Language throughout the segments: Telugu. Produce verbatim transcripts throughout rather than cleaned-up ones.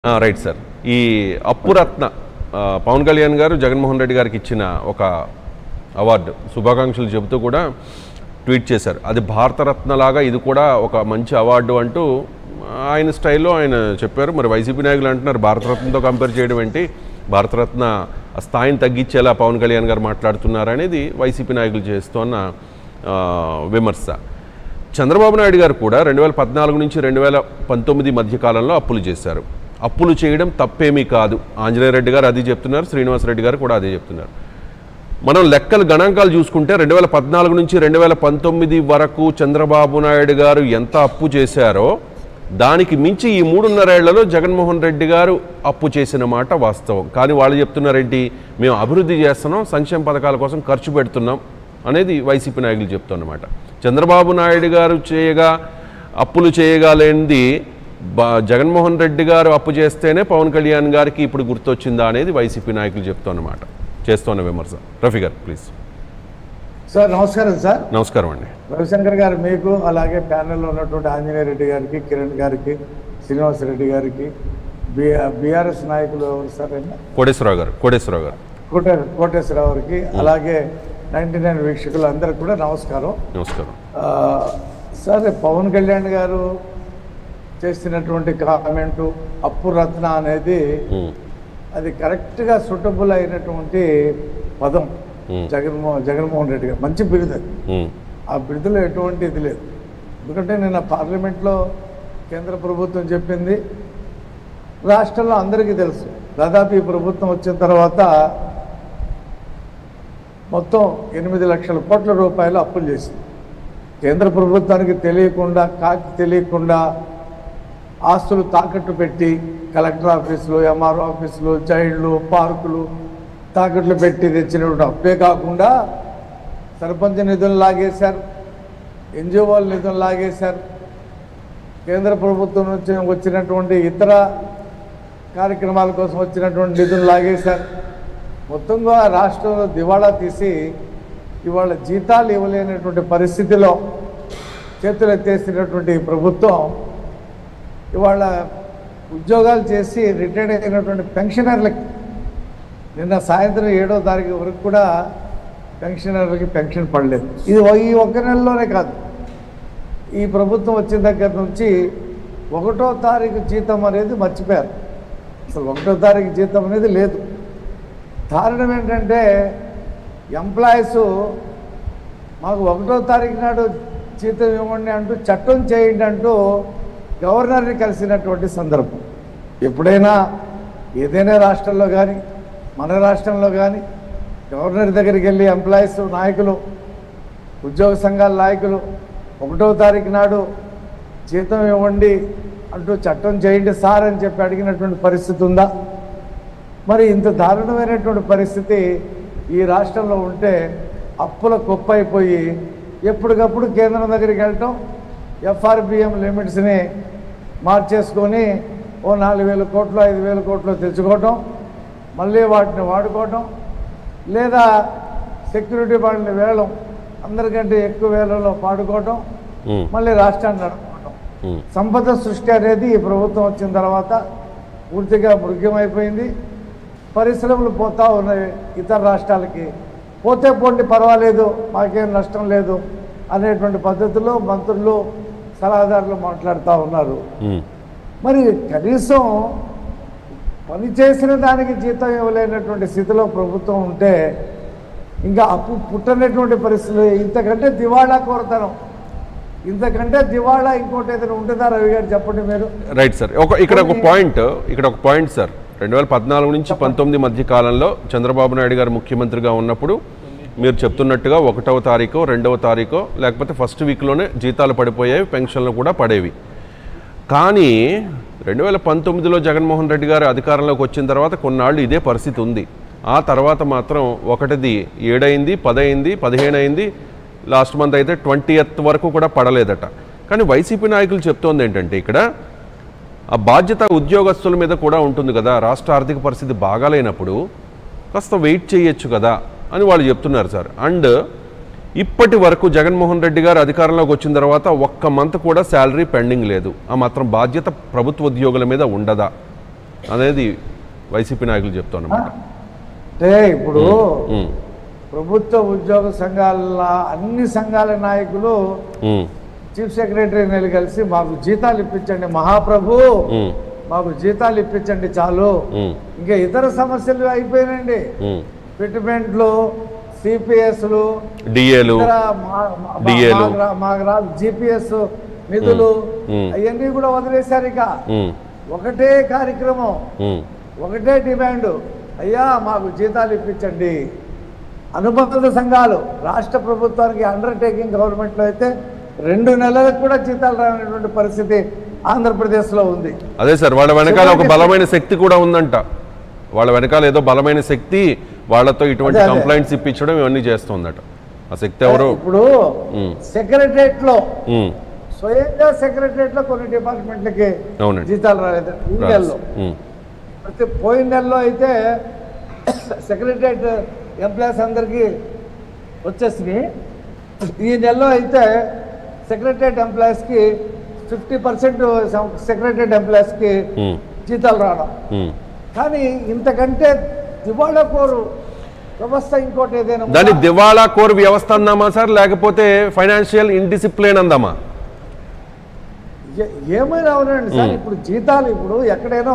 Right sir. ఈ అప్పురత్న పవన్ కళ్యాణ్ గారు జగన్మోహన్ రెడ్డి గారికి ఇచ్చిన ఒక అవార్డు శుభాకాంక్షలు చెబుతూ కూడా ట్వీట్ చేశారు. అది భారతరత్న లాగా ఇది కూడా ఒక మంచి అవార్డు అంటూ ఆయన స్టైల్లో ఆయన చెప్పారు. మరి వైసీపీ నాయకులు అంటున్నారు భారతరత్నతో కంపేర్ చేయడం ఏంటి, భారతరత్న స్థాయిని తగ్గించేలా పవన్ కళ్యాణ్ గారు మాట్లాడుతున్నారు అనేది వైసీపీ నాయకులు చేస్తున్న విమర్శ. చంద్రబాబు నాయుడు గారు కూడా రెండు వేల పద్నాలుగు నుంచి రెండు వేల పంతొమ్మిది మధ్యకాలంలో అప్పులు చేశారు. అప్పులు చేయడం తప్పేమీ కాదు. ఆంజనేయ రెడ్డి గారు అది చెప్తున్నారు, శ్రీనివాసరెడ్డి గారు కూడా అదే చెప్తున్నారు. మనం లెక్కలు గణాంకాలు చూసుకుంటే రెండు వేల పద్నాలుగు నుంచి రెండు వేల పంతొమ్మిది వరకు చంద్రబాబు నాయుడు గారు ఎంత అప్పు చేశారో దానికి మించి ఈ మూడున్నరేళ్లలో జగన్మోహన్ రెడ్డి గారు అప్పు చేసిన మాట వాస్తవం. కానీ వాళ్ళు చెప్తున్నారేంటి, మేము అభివృద్ధి చేస్తున్నాం, సంక్షేమ పథకాల కోసం ఖర్చు పెడుతున్నాం అనేది వైసీపీ నాయకులు చెప్తున్నమాట. చంద్రబాబు నాయుడు గారు చేయగా అప్పులు చేయగలేనిది జగన్మోహన్ రెడ్డి గారు అప్పు చేస్తేనే పవన్ కళ్యాణ్ గారికి ఇప్పుడు గుర్తొచ్చిందా అనేది వైసీపీ నాయకులు చెప్తున్నమాట, చేస్తున్న విమర్శ. రఫీ గారు ప్లీజ్. సార్ నమస్కారం. సార్ నమస్కారం అండి. రవిశంకర్ గారు మీకు, అలాగే ప్యానెల్లో ఉన్నటువంటి ఆంజనేయ రెడ్డి గారికి, కిరణ్ గారికి, శ్రీనివాసరెడ్డి గారికి, బీఆర్ఎస్ నాయకులు ఎవరు సార్? కోటేశ్వరరావు గారు కోటేశ్వరరావు గారు కోటే కోటేశ్వరరావు గారికి, అలాగే నైన్టీ నైన్ వీక్షకులు అందరికి కూడా నమస్కారం. నమస్కారం సార్, పవన్ కళ్యాణ్ గారు చేసినటువంటి కామెంటు అప్పు రత్న అనేది అది కరెక్ట్గా సూటబుల్ అయినటువంటి పదం. జగన్మోహన్ జగన్మోహన్ రెడ్డి గారు మంచి బిరుదు, ఆ బిరుదులో ఎటువంటి ఇది లేదు. ఎందుకంటే నిన్న పార్లమెంట్లో కేంద్ర ప్రభుత్వం చెప్పింది, రాష్ట్రంలో అందరికీ తెలుసు, దాదాపు ఈ ప్రభుత్వం వచ్చిన తర్వాత మొత్తం ఎనిమిది లక్షల కోట్ల రూపాయలు అప్పులు చేసింది. కేంద్ర ప్రభుత్వానికి తెలియకుండా, కాకి తెలియకుండా ఆస్తులు తాకట్టు పెట్టి కలెక్టర్ ఆఫీసులు, ఎంఆర్ఓ ఆఫీసులు, చైల్డ్లు, పార్కులు తాకట్లు పెట్టి తెచ్చినటువంటి అప్పే కాకుండా సర్పంచ్ నిధులు లాగేశారు, ఎన్జిఓల నిధులు లాగేశారు, కేంద్ర ప్రభుత్వం నుంచి వచ్చినటువంటి ఇతర కార్యక్రమాల కోసం వచ్చినటువంటి నిధులు లాగేశారు. మొత్తంగా రాష్ట్రంలో దివాళా తీసి ఇవాళ జీతాలు ఇవ్వలేనటువంటి పరిస్థితిలో చేతులు ఎత్తేసినటువంటి ప్రభుత్వం ఇవాళ ఉద్యోగాలు చేసి రిటైర్డ్ అయినటువంటి పెన్షనర్లకి నిన్న సాయంత్రం ఏడో తారీఖు వరకు కూడా పెన్షనర్లకి పెన్షన్ పడలేదు. ఇది ఈ ఒక్క నెలలోనే కాదు, ఈ ప్రభుత్వం వచ్చిన దగ్గర నుంచి ఒకటో తారీఖు జీతం అనేది మర్చిపోయారు. అసలు ఒకటో తారీఖు జీతం అనేది లేదు. కారణం ఏంటంటే ఎంప్లాయీస్ మాకు ఒకటో తారీఖు నాడు జీతం ఇవ్వండి అంటూ చట్టం చేయండి అంటూ గవర్నర్ని కలిసినటువంటి సందర్భం. ఎప్పుడైనా ఏదైనా రాష్ట్రంలో కానీ మన రాష్ట్రంలో కానీ గవర్నర్ దగ్గరికి వెళ్ళి ఎంప్లాయీస్ నాయకులు, ఉద్యోగ సంఘాల నాయకులు ఒకటో తారీఖు నాడు జీతం ఇవ్వండి అంటూ చట్టం చేయండి సార్ అని చెప్పి అడిగినటువంటి పరిస్థితి ఉందా? మరి ఇంత దారుణమైనటువంటి పరిస్థితి ఈ రాష్ట్రంలో ఉంటే అప్పుల కుప్ప అయిపోయి ఎప్పటికప్పుడు కేంద్రం దగ్గరికి వెళ్ళటం, ఎఫ్ఆర్బిఎం లిమిట్స్ని మార్చేసుకొని ఓ నాలుగు వేల కోట్లు ఐదు వేల కోట్లు తెచ్చుకోవటం, మళ్ళీ వాటిని వాడుకోవటం, లేదా సెక్యూరిటీ బాండ్ని వేలం అందరికంటే ఎక్కువ వేలలో పాడుకోవటం, మళ్ళీ రాష్ట్రాన్ని నడుపుకోవటం. సంపద సృష్టి అనేది ఈ ప్రభుత్వం వచ్చిన తర్వాత పూర్తిగా మృగ్యమైపోయింది. పరిశ్రమలు పోతా ఉన్నాయి ఇతర రాష్ట్రాలకి, పోతే పోండి పర్వాలేదు మాకేం నష్టం లేదు అనేటువంటి పద్ధతిలో మంత్రులు, సలహాదారులు మాట్లాడుతూ ఉన్నారు. మరి కనీసం పని చేసిన దానికి జీతం ఇవ్వలేనటువంటి స్థితిలో ప్రభుత్వం ఉంటే ఇంకా అప్పు పుట్టనటువంటి పరిస్థితులు, ఇంతకంటే దివాళా కోరతనం, ఇంతకంటే దివాళా ఇంకోటి ఏదైనా ఉంటుందా రవి గారు చెప్పండి మీరు? Right sir. ఒక ఇక్కడ ఒక పాయింట్ ఇక్కడ ఒక పాయింట్ సార్, రెండు వేల పద్నాలుగు నుంచి పంతొమ్మిది మధ్య కాలంలో చంద్రబాబు నాయుడు గారు ముఖ్యమంత్రిగా ఉన్నప్పుడు మీరు చెప్తున్నట్టుగా ఒకటవ తారీఖు రెండవ తారీఖు లేకపోతే ఫస్ట్ వీక్లోనే జీతాలు పడిపోయాయి, పెన్షన్లు కూడా పడేవి. కానీ రెండు వేల పంతొమ్మిదిలో జగన్మోహన్ రెడ్డి గారు అధికారంలోకి వచ్చిన తర్వాత కొన్నాళ్ళు ఇదే పరిస్థితి ఉంది. ఆ తర్వాత మాత్రం ఒకటిది ఏడైంది, పదైంది, పదిహేను అయింది, లాస్ట్ మంత్ అయితే ట్వంటీ ఎయిత్ వరకు కూడా పడలేదట. కానీ వైసీపీ నాయకులు చెప్తోంది ఏంటంటే ఇక్కడ ఆ బాధ్యత ఉద్యోగస్తుల మీద కూడా ఉంటుంది కదా, రాష్ట్ర ఆర్థిక పరిస్థితి బాగాలేనప్పుడు కాస్త వెయిట్ చేయొచ్చు కదా అని వాళ్ళు చెప్తున్నారు సార్. అండ్ ఇప్పటి వరకు జగన్మోహన్ రెడ్డి గారు అధికారంలోకి వచ్చిన తర్వాత ఒక్క మంత్ కూడా శాలరీ పెండింగ్ లేదు. ఆ మాత్రం బాధ్యత ప్రభుత్వ ఉద్యోగుల మీద ఉండదా? అనేది వైసీపీ నాయకులు చెప్తున్నమాట. అంటే ఇప్పుడు ప్రభుత్వ ఉద్యోగ సంఘాల అన్ని సంఘాల నాయకులు చీఫ్ సెక్రటరీని కలిసి మాకు జీతాలు ఇప్పించండి మహాప్రభు, మాకు జీతాలు ఇప్పించండి చాలు, ఇంకా ఇతర సమస్యలు అయిపోయినండి, ఫిట్మెంట్లు, సిపిఎస్లు, డిఏలు, మాకు రాదు జిపిఎస్ నిధులు అవన్నీ కూడా వదిలేశారు. ఇక ఒకటే కార్యక్రమం, ఒకటే డిమాండ్, అయ్యా మాకు జీతాలు ఇప్పించండి. అనుబంధ సంఘాలు రాష్ట్ర ప్రభుత్వానికి అండర్టేకింగ్ గవర్నమెంట్లో అయితే రెండు నెలలకు కూడా జీతాలు రానటువంటి పరిస్థితి ఆంధ్రప్రదేశ్లో ఉంది. అదే సార్, వాళ్ళ వెనకాల ఒక బలమైన శక్తి కూడా ఉందంట. వాళ్ళ వెనకాల ఏదో బలమైన శక్తి వాళ్ళతో ఇటువంటి కంప్లైంట్స్ ఇప్పించడం ఇవన్నీ చేస్తుందట. ఆ శక్తి ఎవరు? ఇప్పుడు సెక్రటరియట్ లో స్వయంగా సెక్రటరియట్ లో కొన్ని డిపార్ట్మెంట్లకి జీతాలు రాలేదు ఈ నెలలో. ప్రతి పోయిన నెలలో అయితే సెక్రటరియట్ ఎంప్లాయీస్ అందరికీ వచ్చేసినాయి. ఈ నెలలో అయితే సెక్రటరియట్ ఎంప్లాయీస్కి ఫిఫ్టీ పర్సెంట్ సెక్రటరియట్ ఎంప్లాయీస్కి జీతాలు రావడం. కానీ ఇంతకంటే దివాళా కోరు వ్యవస్థ ఇంకోటి ఏదైనా దాన్ని దివాళా కోరు వ్యవస్థ అందామా సార్, లేకపోతే ఫైనాన్షియల్ ఇండిసిప్లిన్ అందామా? ఏమైనా అవునండి సార్. ఇప్పుడు జీతాలు ఇప్పుడు ఎక్కడైనా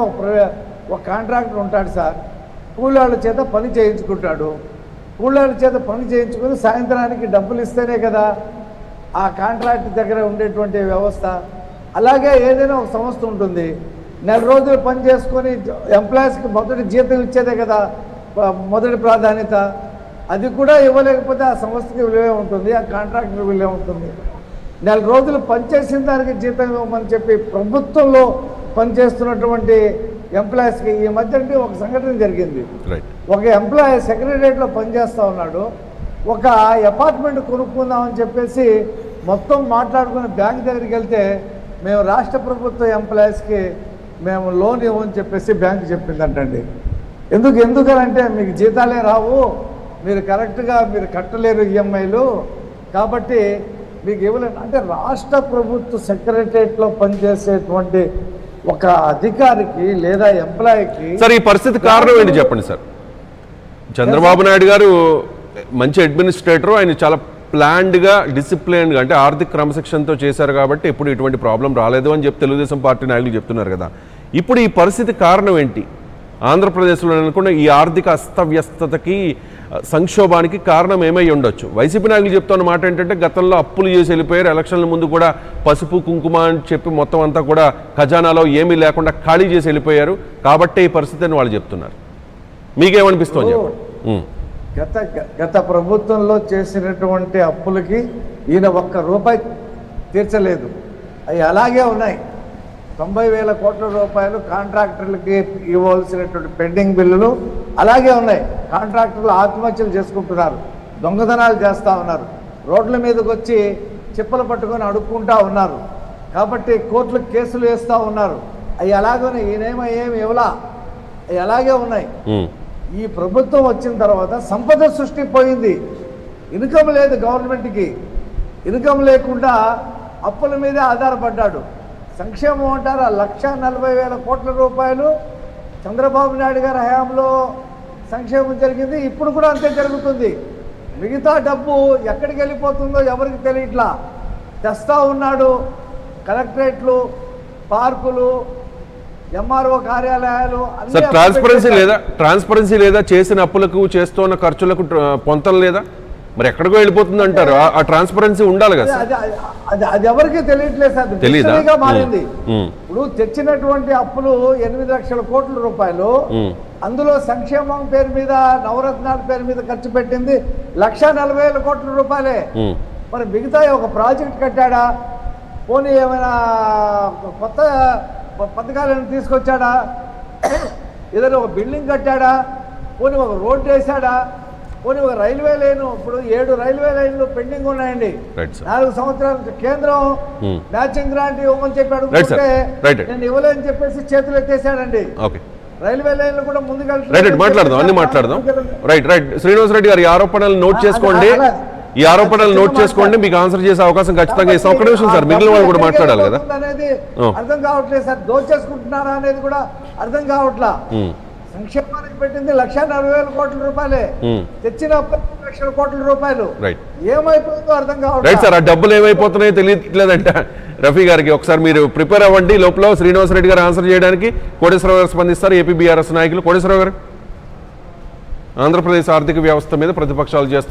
ఒక కాంట్రాక్టర్ ఉంటాడు సార్, కూలాళ్ళ చేత పని చేయించుకుంటాడు. కూలాళ్ళ చేత పని చేయించుకుని సాయంత్రానికి డబ్బులు ఇస్తేనే కదా ఆ కాంట్రాక్ట్ దగ్గర ఉండేటువంటి వ్యవస్థ. అలాగే ఏదైనా ఒక సంస్థ ఉంటుంది, నెల రోజులు పని చేసుకొని ఎంప్లాయీస్కి మొదటి జీతం ఇచ్చేదే కదా మొదటి ప్రాధాన్యత. అది కూడా ఇవ్వలేకపోతే ఆ సంస్థకి విలువే ఉంటుంది, ఆ కాంట్రాక్టర్ విలువే ఉంటుంది. నెల రోజులు పనిచేసిన దానికి జీతం ఇవ్వమని చెప్పి ప్రభుత్వంలో పనిచేస్తున్నటువంటి ఎంప్లాయీస్కి ఈ మధ్య అంటే ఒక సంఘటన జరిగింది. ఒక ఎంప్లాయీ సెక్రటరియట్లో పనిచేస్తూ ఉన్నాడు, ఒక అపార్ట్మెంట్ కొనుక్కుందామని చెప్పేసి మొత్తం మాట్లాడుకుని బ్యాంక్ దగ్గరికి వెళ్తే మేము రాష్ట్ర ప్రభుత్వ ఎంప్లాయీస్కి మేము లోన్ ఇవ్వమని చెప్పేసి బ్యాంక్ చెప్పిందంటండి. ఎందుకు ఎందుకనంటే మీకు జీతాలే రావు, మీరు కరెక్ట్గా మీరు కట్టలేరు ఈఎంఐలు, కాబట్టి మీకు ఇవ్వలేదు అంటే రాష్ట్ర ప్రభుత్వ సెక్రటరియట్లో పనిచేసేటువంటి ఒక అధికారికి లేదా ఎంప్లాయీకి. సార్ ఈ పరిస్థితి కారణం ఏంటి చెప్పండి సార్? చంద్రబాబు నాయుడు గారు మంచి అడ్మినిస్ట్రేటర్, ఆయన చాలా ప్లాన్డ్గా డిసిప్లిన్గా అంటే ఆర్థిక క్రమశిక్షణతో చేశారు కాబట్టి ఇప్పుడు ఇటువంటి ప్రాబ్లం రాలేదు అని చెప్పి తెలుగుదేశం పార్టీ నాయకులు చెప్తున్నారు కదా. ఇప్పుడు ఈ పరిస్థితి కారణం ఏంటి? ఆంధ్రప్రదేశ్లో అనుకున్న ఈ ఆర్థిక అస్తవ్యస్తతకి సంక్షోభానికి కారణం ఏమై ఉండొచ్చు? వైసీపీ నాయకులు చెప్తున్న మాట ఏంటంటే గతంలో అప్పులు చేసి వెళ్ళిపోయారు, ఎలక్షన్ల ముందు కూడా పసుపు కుంకుమ అని చెప్పి మొత్తం అంతా కూడా ఖజానాలో ఏమీ లేకుండా ఖాళీ చేసి వెళ్ళిపోయారు కాబట్టి ఈ పరిస్థితి అని వాళ్ళు చెప్తున్నారు. మీకేమనిపిస్తుంది చెప్పండి. గత గత ప్రభుత్వంలో చేసినటువంటి అప్పులకి ఈయన ఒక్క రూపాయి తీర్చలేదు, అవి అలాగే ఉన్నాయి. తొంభై వేల కోట్ల రూపాయలు కాంట్రాక్టర్లకి ఇవ్వాల్సినటువంటి పెండింగ్ బిల్లులు అలాగే ఉన్నాయి. కాంట్రాక్టర్లు ఆత్మహత్యలు చేసుకుంటున్నారు, దొంగతనాలు చేస్తూ ఉన్నారు, రోడ్ల మీదకి వచ్చి చిప్పలు పట్టుకొని అడుక్కుంటూ ఉన్నారు, కాబట్టి కోర్టులకు కేసులు వేస్తూ ఉన్నారు. అవి అలాగే ఈయనేమో ఏమి ఇవ్వలా, అవి అలాగే ఉన్నాయి. ఈ ప్రభుత్వం వచ్చిన తర్వాత సంపద సృష్టి పోయింది, ఇన్కమ్ లేదు గవర్నమెంట్కి. ఇన్కమ్ లేకుండా అప్పుల మీదే ఆధారపడ్డాడు. సంక్షేమం అంటారా లక్ష నలభై వేల కోట్ల రూపాయలు చంద్రబాబు నాయుడు గారి హయాంలో సంక్షేమం జరిగింది, ఇప్పుడు కూడా అంతే జరుగుతుంది. మిగతా డబ్బు ఎక్కడికి వెళ్ళిపోతుందో ఎవరికి తెలియట్లా. తెస్తా ఉన్నాడు కలెక్టరేట్లు, పార్కులు, ఎంఆర్ఓ కార్యాలయాలు. ట్రాన్స్పరెన్సీ లేదా ట్రాన్స్పరెన్సీ లేదా చేసిన అప్పులకు చేస్తున్న ఖర్చులకు పొంతలు లేదా? మరి ఎక్కడికో వెళ్ళిపోతుంది అంటారు. ఆ ట్రాన్స్పరెన్సీ ఉండాలి కదా. అది ఎవరికి తెలియట్లేదు సార్, తెలియదుగా మారింది. ఇప్పుడు తెచ్చినటువంటి అప్పులు ఎనిమిది లక్షల కోట్ల రూపాయలు, అందులో సంక్షేమం పేరు మీద నవరత్నాల పేరు మీద ఖర్చు పెట్టింది లక్ష నలభై వేల కోట్ల రూపాయలే. మరి మిగతా ఒక ప్రాజెక్ట్ కట్టాడా, పోనీ ఏమైనా కొత్త పథకాలను తీసుకొచ్చాడా, ఏదైనా ఒక బిల్డింగ్ కట్టాడా, పోనీ ఒక రోడ్డు వేసాడా, పోనీ ఒక రైల్వే లైన్. ఇప్పుడు ఏడు రైల్వే లైన్లు పెండింగ్ ఉన్నాయండి. నాలుగు సంవత్సరాల కేంద్రం మ్యాచింగ్ గ్రాంట్ ఇవ్వమని చెప్పి అడుగుతుంటే నేను ఇవ్వలేని చెప్పేసి చేతులు ఎత్తేసాడండి. రైల్వే లైన్లు కూడా ముందుకు మాట్లాడదాం అన్ని మాట్లాడదాం. రైట్ రైట్ శ్రీనివాస్ రెడ్డి గారు ఈ ఆరోపణలు నోట్ చేసుకోండి, ఈ ఆరోపణలు నోట్ చేసుకోండి, మీకు ఆన్సర్ చేసే అవకాశం ఖచ్చితంగా ఇస్తాం. ఒక్క నిమిషం సార్, మిగిలిన వాళ్ళు కూడా మాట్లాడాలి కదా. అనేది అర్థం కావట్లేదు సార్, దోచేసుకుంటున్నారా అనేది కూడా అర్థం కావట్లా. ఉమ్, సంక్షేమానికి పెట్టింది లక్ష నలభై వేల కోట్ల రూపాయలే, ఉమ్, తెచ్చిన అప్పు లక్షల కోట్ల రూపాయలు. రైట్ ఏమైపోతుందో అర్థం రైట్ కావట్లా. సార్. ఆ డబ్బులు ఏమైపోతున్నాయో తెలియట్లేదంట రఫీ గారికి. ఒకసారి మీరు ప్రిపేర్ అవ్వండి. లోపల శ్రీనివాసరెడ్డి గారు ఆన్సర్ చేయడానికి కోటేశ్వరరావు గారు స్పందిస్తారు. ఏపీ బీఆర్ఎస్ నాయకులు. కోటేశ్వరరావు గారు, ఆంధ్రప్రదేశ్ ఆర్థిక వ్యవస్థ మీద ప్రతిపక్షాలు చేస్తున్న